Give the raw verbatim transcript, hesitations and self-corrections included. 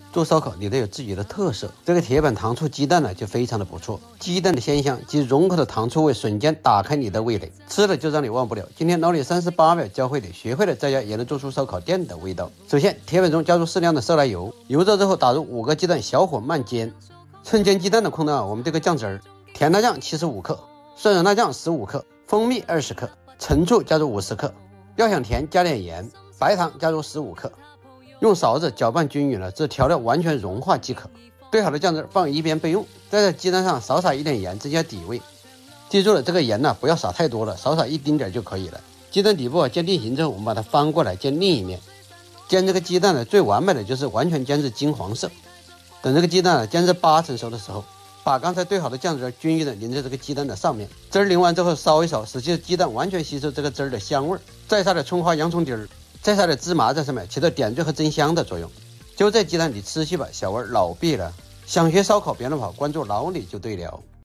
做烧烤你得有自己的特色，这个铁板糖醋鸡蛋呢就非常的不错，鸡蛋的鲜香及融合的糖醋味瞬间打开你的味蕾，吃了就让你忘不了。今天老李三十八秒教会你，学会了在家也能做出烧烤店的味道。首先，铁板中加入适量的色拉油，油热之后打入五个鸡蛋，小火慢煎。趁煎鸡蛋的空档，我们这个酱汁儿，甜辣酱七十五克，蒜蓉辣酱十五克，蜂蜜二十克，陈醋加入五十克，要想甜加点盐，白糖加入十五克。用勺子搅拌均匀了，这调料完全融化即可。兑好的酱汁放一边备用，再在鸡蛋上少撒一点盐，增加底味。记住了，这个盐呢、啊、不要撒太多了，少撒一丁点就可以了。鸡蛋底部啊煎定型之后，我们把它翻过来煎另一面。煎这个鸡蛋呢，最完美的就是完全煎至金黄色。等这个鸡蛋啊煎至八成熟的时候，把刚才兑好的酱汁均匀的淋在这个鸡蛋的上面。汁儿淋完之后烧一烧，使这鸡蛋完全吸收这个汁儿的香味，再撒点葱花、洋葱丁儿。再撒点芝麻在上面，起到点缀和增香的作用。就在鸡蛋里吃去吧，小味老毕了。想学烧烤别乱跑，关注老李就对了。